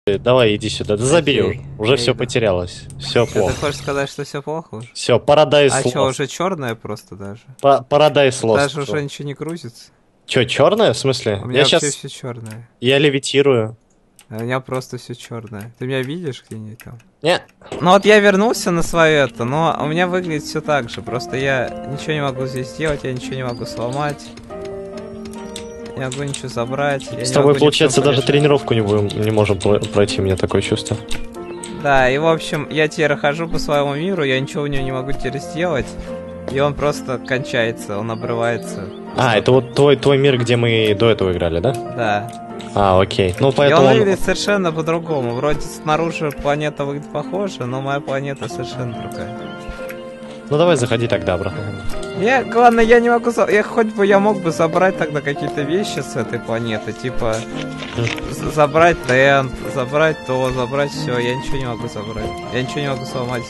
Давай, иди сюда, да забей, Окей, уже я все иду. потерялось. Все Ты плохо. хочешь сказать, что все плохо уже? Все, Paradise А чё, Lost. уже черное просто даже? Paradise Lost. Даже уже ничего не грузится. Че, черное? В смысле? У меня Я вообще сейчас. все черное. Я левитирую. А у меня просто все черное. Ты меня видишь где-нибудь там? Не. Ну вот я вернулся на свое это, но у меня выглядит все так же. Просто я ничего не могу здесь сделать, я ничего не могу сломать. Не могу ничего забрать. Я С не тобой, могу ни в получается, чем даже порешать. тренировку не можем пройти, у меня такое чувство. Да, и в общем, я теперь хожу по своему миру, я ничего в нем не могу теперь сделать. И он просто кончается, он обрывается. А, это вот твой мир, где мы до этого играли, да? Да. А, окей. Ну, И поэтому он он... выглядит совершенно по-другому. Вроде снаружи планета выглядит похожа, но моя планета совершенно другая. Ну, давай заходи тогда обратно. Главное, я не могу... Я хоть бы я мог бы забрать тогда какие-то вещи с этой планеты. Типа, забрать тент, забрать то, забрать все. Я ничего не могу забрать. Я ничего не могу сломать.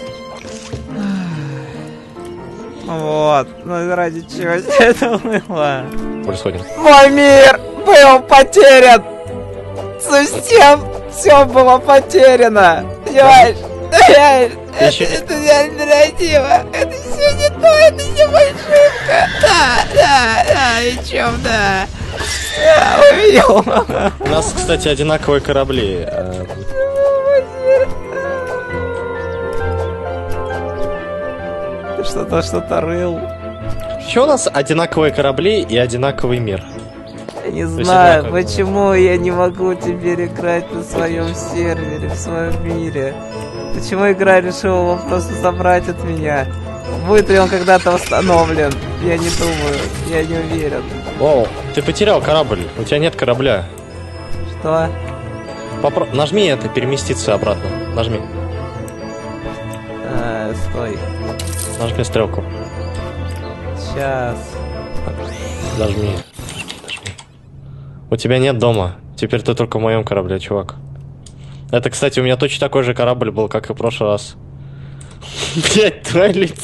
Вот. Ну, ради чего это было? Происходит. Мой мир был потерян! Совсем все было потеряно! Понимаешь? Понимаешь? Это неальтернатива! Это все не то, это все фальшивка! Да, и чем, да! Увидел! У нас, кстати, одинаковые корабли. Ты что-то рыл. Почему у нас одинаковые корабли и одинаковый мир? Я не есть знаю, одинаково. почему я не могу теперь играть на своем сервере, в своем мире. Почему игра решила его просто забрать от меня? Будет ли он когда-то восстановлен? Я не думаю, я не уверен. О, ты потерял корабль, у тебя нет корабля. Что? Нажми это, переместиться обратно. Нажми. Стой. Нажми стрелку. Сейчас. Нажми. У тебя нет дома. Теперь ты только в моем корабле, чувак. Это, кстати, у меня точно такой же корабль был, как и в прошлый раз. Блять, твое лицо.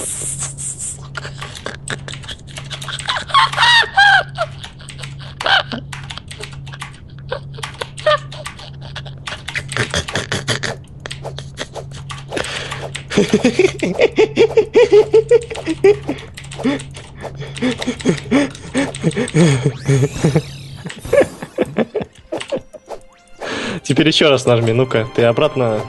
Теперь еще раз нажми, ну-ка, ты обратно.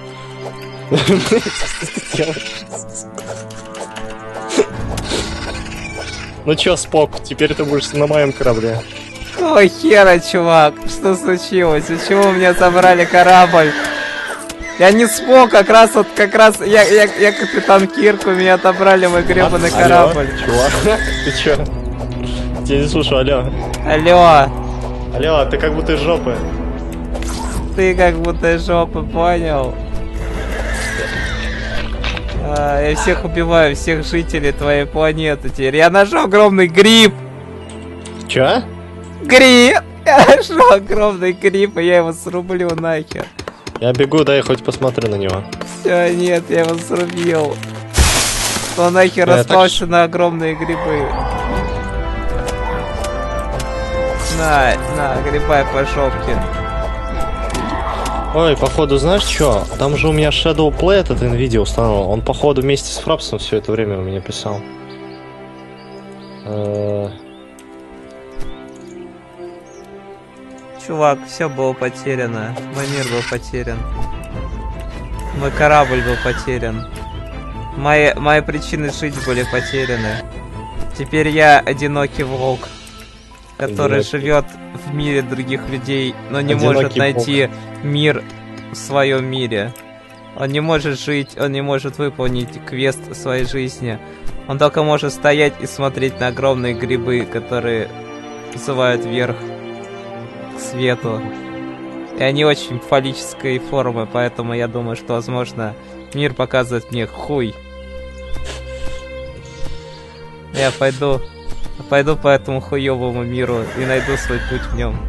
Ну чё, Спок, теперь ты будешь на моем корабле. Ой, хера, чувак, что случилось? Почему у меня забрали корабль? Я не смог, как раз я капитан Кирк, у меня отобрали мой гребаный корабль. Чувак, ты чё? Тебя не слушаю, алло. Алло, Алло, ты как будто из жопы. ты как будто из жопы, понял? Я всех убиваю, всех жителей твоей планеты теперь. Я нашел огромный гриб! Чё? Гриб! Я нашел огромный гриб, и я его срублю нахер. Я бегу, дай хоть посмотрю на него. Все, нет, я его срубил. Он нахер распался на огромные грибы. На, грибай по шопке. Ой, походу, знаешь что? Там же у меня Shadow Play этот NVIDIA установил. Он, походу, вместе с Фрапсом все это время у меня писал. Чувак, все было потеряно. Мой мир был потерян. Мой корабль был потерян. Мои причины жить были потеряны. Теперь я одинокий волк, который живет в мире других людей, но не может найти мир в своем мире. Он не может жить, он не может выполнить квест в своей жизни. Он только может стоять и смотреть на огромные грибы, которые вызывают вверх к свету. И они очень фаллической формы, поэтому я думаю, что, возможно, мир показывает мне хуй. Я пойду по этому хуёвому миру и найду свой путь в нем.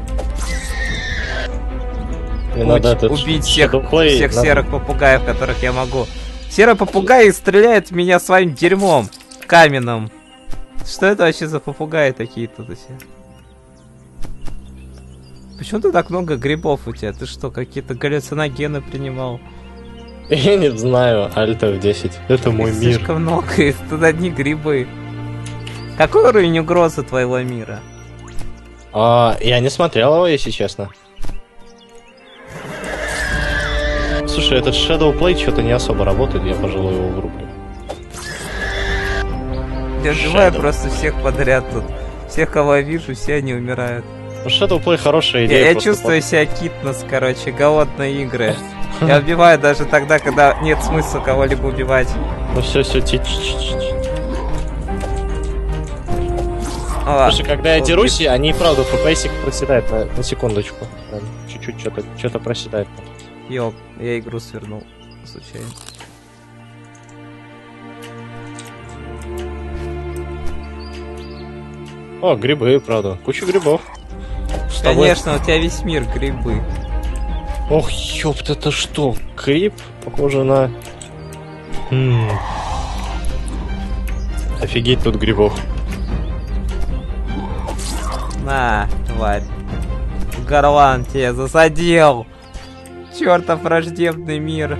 Убить всех серых попугаев, которых я могу. Серый попугай стреляет в меня своим дерьмом каменным. Что это вообще за попугаи такие тут все? Почему ты так много грибов у тебя? Ты что, какие-то галлюциногены принимал? Я не знаю, Альта в 10. Это мой Их мир. слишком много, и тут одни грибы. Какой уровень угрозы твоего мира? Я не смотрел его, если честно. Слушай, этот Shadow Play что-то не особо работает, я, пожалуй, его врублю. Я убиваю Shadow. просто всех подряд тут. Всех, кого я вижу, все они умирают. Ну, Shadow Play хорошая идея. Я просто чувствую себя Китнес, короче, голодные игры. Я убиваю даже тогда, когда нет смысла кого-либо убивать. Ну все. Слушай, когда я дерусь, они правда FPS проседают на секундочку. Прям чуть-чуть что-то проседает. Ёп, я игру свернул. Случайно. О, грибы, правда. Куча грибов. С тобой- Конечно, у тебя весь мир грибы. Ох, ёпт, это что? Гриб? Похоже на... Офигеть тут грибов. На, тварь. Горлан тебя засадил. Чертов враждебный мир.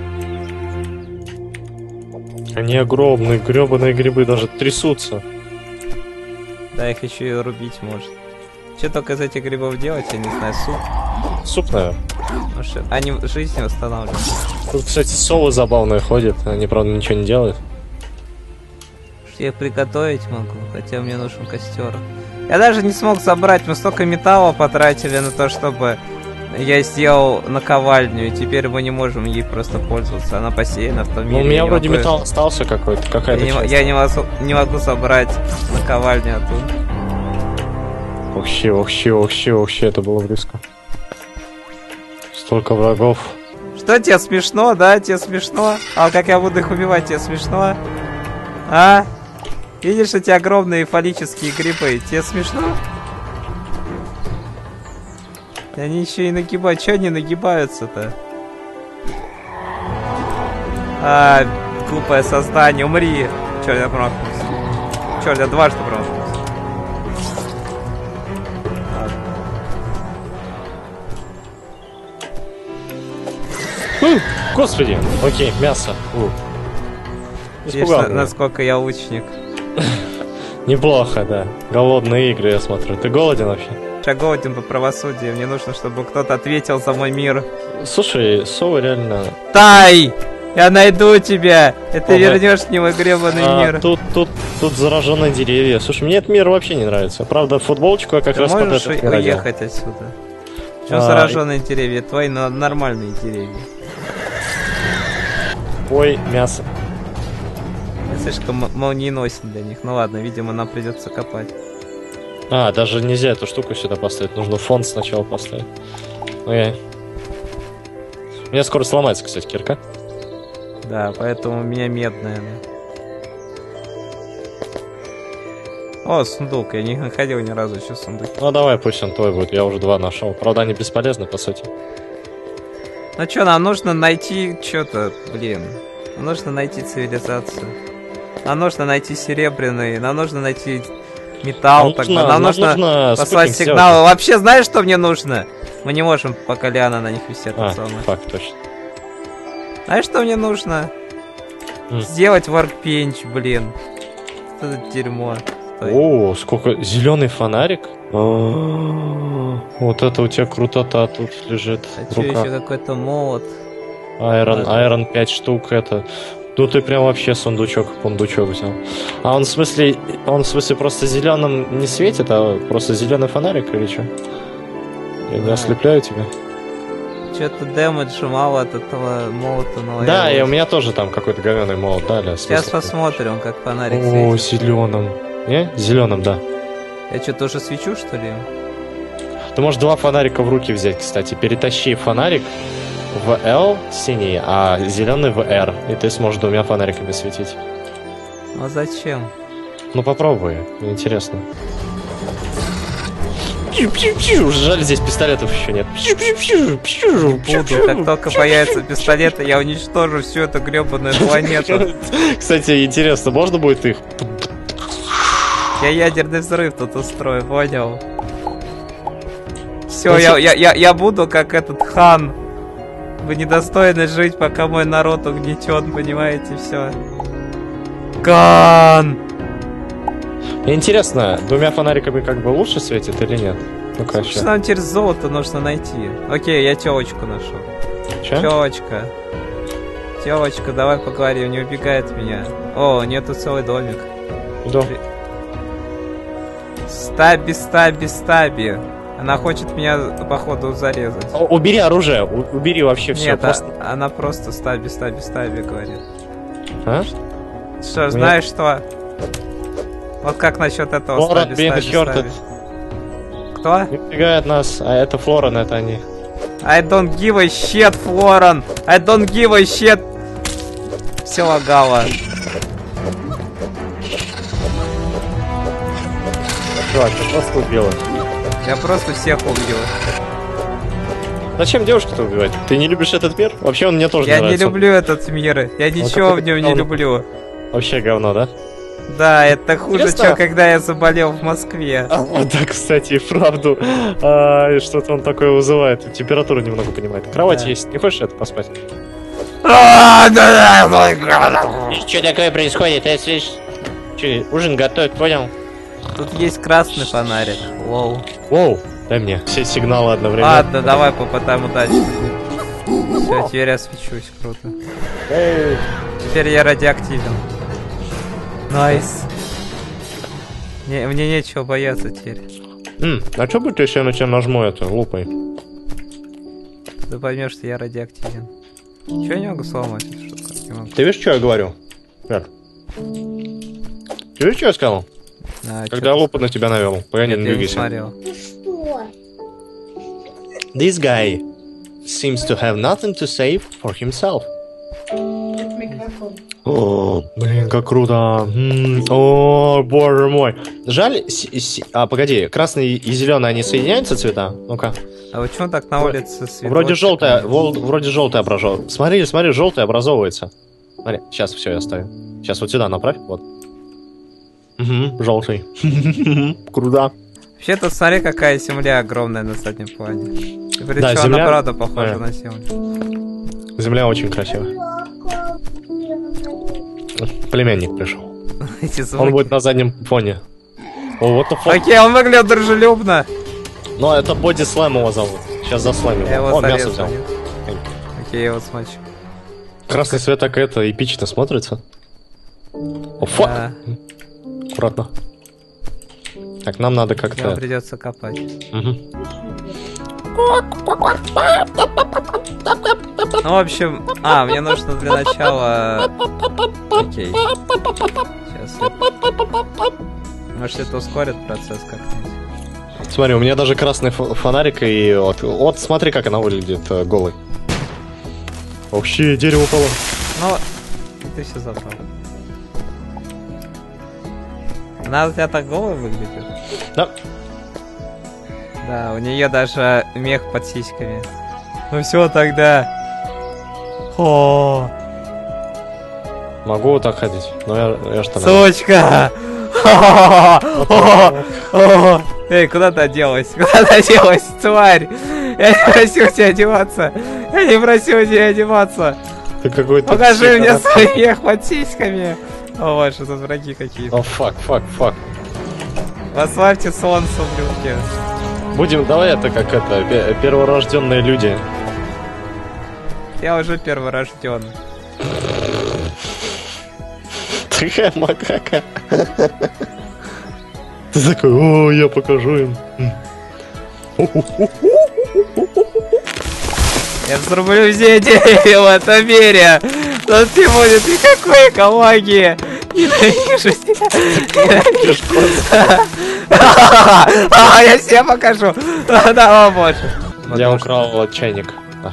Они огромные, гребаные грибы даже трясутся. Да, их еще и рубить может. Что только из этих грибов делать, я не знаю, суп. Суп, наверное. Потому что они жизнь восстанавливают. Тут, кстати, совы забавные ходят. Они, правда, ничего не делают. Я их приготовить могу, хотя мне нужен костер. Я даже не смог собрать, мы столько металла потратили на то, чтобы я сделал наковальню, и теперь мы не можем ей просто пользоваться. Она посеяна в том мире. Ну, у меня я вроде могу- металл остался какой-то, какая-то часть. Я не могу собрать наковальню оттуда. Вообще, это было близко. Столько врагов. Что, тебе смешно, да? Тебе смешно? А как я буду их убивать, тебе смешно? А? Видишь эти огромные фаллические грибы? Тебе смешно? Они еще и нагибают. Че они нагибаются-то? Глупое создание, умри! Черт, я промахнулся. Черт, я дважды промахнулся. Господи, окей, мясо. Видишь, Испугал меня. насколько я лучник. Неплохо, да. Голодные игры, я смотрю. Ты голоден вообще? Я голоден по правосудию. Мне нужно, чтобы кто-то ответил за мой мир. Слушай, совы реально... Тай! Я найду тебя! И ты Ага. вернешь мне мой гребаный мир. Тут зараженные деревья. Слушай, мне этот мир вообще не нравится. Правда, футболочку я как Ты раз под можешь этот мир одел. уехать отсюда? Почему А, зараженные деревья? Твои нормальные деревья. Ой, мясо. Я слишком молниеносен для них. Ну ладно, видимо, нам придется копать. Даже нельзя эту штуку сюда поставить. Нужно фон сначала поставить. Окей. У меня скоро сломается, кстати, кирка. Да, поэтому у меня медная. О, сундук. Я не находил ни разу еще сундук. Ну давай, пусть он твой будет. Я уже 2 нашел. Правда, они бесполезны, по сути. Ну что, нам нужно найти что-то, блин. Нам нужно найти цивилизацию. Нам нужно найти серебряный. Нам нужно найти металл. Нам нужно послать спутник сигналы. сделать. Вообще, знаешь, что мне нужно? Мы не можем, пока Лиана на них висит. Факт, точно. Знаешь, что мне нужно? Сделать воркбенч, блин. Что это дерьмо. Стой. О, сколько... Зеленый фонарик? Вот это у тебя крутота тут лежит. А в что руках. еще какой-то молот? Айрон 5 штук, это... Ну ты прям вообще пундучок взял. Он в смысле просто зеленым не светит, а просто зеленый фонарик или что? Я не ослепляю тебя? Что-то дэмэджа мало от этого молота. Да, и у меня тоже там какой-то говёный молот дали. Сейчас посмотрим, как фонарик О, светит. зеленым. Не? Зеленым, да. Я что, тоже свечу, что ли? Ты можешь 2 фонарика в руки взять, кстати. Перетащи фонарик в L синий, а зеленый в R. И ты сможешь 2 фонариками светить. А зачем? Ну попробуй, интересно. Жаль, здесь пистолетов еще нет. Буду, как только появятся пистолеты, я уничтожу всю эту гребаную планету. Кстати, интересно, можно будет их? Я ядерный взрыв тут устрою, понял? Все, я буду как этот хан. Вы недостойны жить, пока мой народ угнетен, понимаете, все. Ган! Мне интересно, двумя фонариками как бы лучше светит или нет? Ну-ка, Что нам теперь золото нужно найти? Окей, я телочку нашел. Че? Телочка. Телочка, давай поговорим, не убегай от меня. О, у нее тут целый домик. Да. Стаби, стаби, стаби. Она хочет меня, походу, зарезать. Убери оружие, убери вообще все. Нет, просто... она просто стаби, стаби, стаби говорит. А? Что, знаешь что? Вот как насчет этого Флорен, стаби, стаби, стаби? Кто? Не убегает нас, а это Флорен, это они. I don't give a shit, Флорен! I don't give a shit! Все лагало. Чувак, ты просто убила. Я просто всех убил. Зачем девушку-то убивать? Ты не любишь этот мир? Вообще он мне тоже Я не не нравится. люблю этот мир. Я ничего в нем не люблю. Вообще говно, да? Да, это хуже, Интересно? чем когда я заболел в Москве. Да, кстати, и вправду. И что-то он такое вызывает. Температуру немного понимает. Кровать Да. есть. Не хочешь это поспать? Что такое происходит? Я слышь... Че, ужин готовят, понял? Тут есть красный фонарик. Лоу. Воу, дай мне. Все сигналы одновременно. Ладно, давай попытаем удачи. Все, теперь я свечусь, круто. Эй. Теперь я радиоактивен. Найс. Мне нечего бояться теперь. А что будет, если я на тебя нажму это лупой? Ты поймешь, что я радиоактивен. Чё я не могу сломать эту штуку? Не могу. Ты видишь, что я говорю? Как? Ты видишь, что я сказал? А, Когда я лупу на тебя навел. Погоди, Нет, не я не двигайся. смотрел. This guy seems to have nothing to say for himself. О, блин, как круто. О, боже мой. Жаль, погоди, красный и зеленый, они соединяются цвета? Ну-ка. А вы чё так на улице светло? Вроде желтое, вроде желтое образовывается. Смотри, желтое образовывается. Смотри, сейчас все я ставлю. Сейчас вот сюда направь, вот. Угу, желтый. Круто. Вообще тут смотри, какая земля огромная на заднем плане. И причем Да, она земля- правда похожа Да. на землю. Земля очень красивая. Племянник пришел. Эти Он звуки. будет на заднем фоне. О, вот the fuck. Окей, он выглядит дружелюбно. Но это Боди Слэм его зовут. Сейчас заслэмим. Я его О, мясо зарезал. взял. Окей, я его смочу. Красный цвет так это эпично смотрится. О, фак. Да, Аккуратно. Так, нам надо нам как-то... придется копать. Мгм. Ну, в общем... мне нужно для начала... Окей. Сейчас я... Может, это ускорит процесс как-нибудь? Смотри, у меня даже красный фонарик и вот смотри, как она выглядит голой. Вообще, дерево упало. Ну, ты все забрал. Она у тебя так голая выглядит? Да. Да, у нее даже мех под сиськами. Ну все тогда. О, Могу вот так ходить, но я что сучка! Эй, куда ты оделась? Куда ты оделась, тварь? Я не просил тебя одеваться. Я не просил тебя одеваться. Ты какой-то... Покажи мне свой мех под сиськами. О, боже, тут враги какие-то. О, фак. Восславьте солнце, ублюдки. Будем, давай это как это, перворожденные люди. Я уже перворожденный. Такая макака. Ты такой, о, я покажу им. Я взрублю все деревья в этом мире. Тут не будет никакой экологии. Ненавижу тебя. Я себе покажу. Да, о боже. Я украл чайник.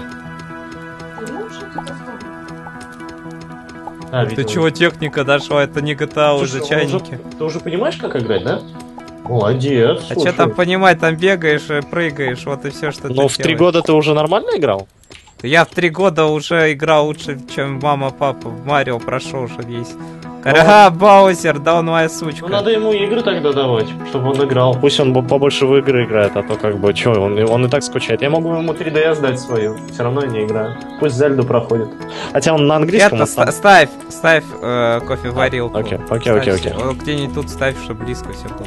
Ты чего, техника дошла? Это не GTA уже, чайники. Ты уже понимаешь, как играть, да? Молодец. А что там понимать? Там бегаешь и прыгаешь, вот и все, что ты Но в 3 делаешь. года ты уже нормально играл? Я в 3 года уже играл лучше, чем мама, папа. В Марио прошел уже весь. Баузер, да он моя сучка. Ну надо ему игры тогда давать, чтобы он играл. Пусть он побольше в игры играет, а то как бы, чё, он и так скучает. Я могу ему 3DS дать свою, все равно я не играю. Пусть Зельду проходит. Хотя он на английском. Это, ставь кофе в варилку. Окей. Где-нибудь тут ставь, чтобы близко все было.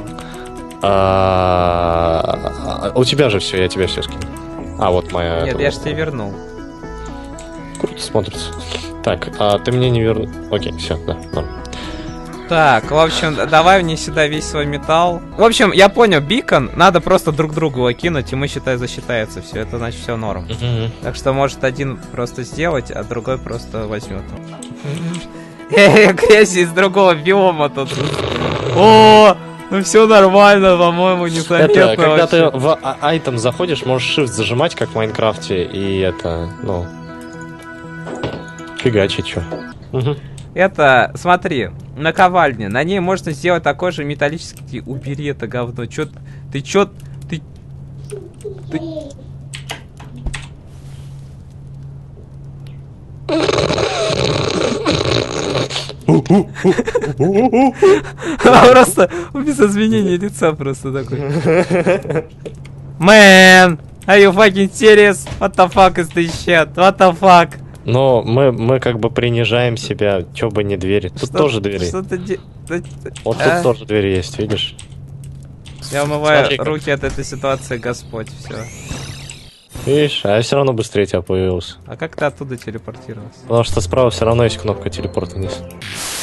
У тебя же все, я тебе все скину. А, вот моя... Нет, я же тебе вернул. Круто смотрится. Так, а ты мне не вернул... Окей, все, да, норм. Так, в общем, давай мне сюда весь свой металл. В общем, я понял, бикон надо просто друг другу его кинуть, и мы, считай, засчитается все. Это значит все норм. Так что может один просто сделать, а другой просто возьмет. Грязь из другого биома тут. О! Ну все нормально, по-моему, незаметно. Это, когда ты в айтем заходишь, можешь shift зажимать, как в Майнкрафте, и это, ну... Фигачить, чё. Это, смотри, наковальня. На ней можно сделать такой же металлический... Убери это говно. Чё ты... Просто без изменения лица просто такой. Man, are you fucking serious? What the fuck is this shit? What the fuck? Но мы как бы принижаем себя, чё бы не двери. Тут тоже двери. Вот тут тоже двери есть, видишь? Я умываю руки от этой ситуации, Господь, все. Видишь, а я все равно быстрее тебя появился. А как ты оттуда телепортировался? Потому что справа все равно есть кнопка телепорта вниз.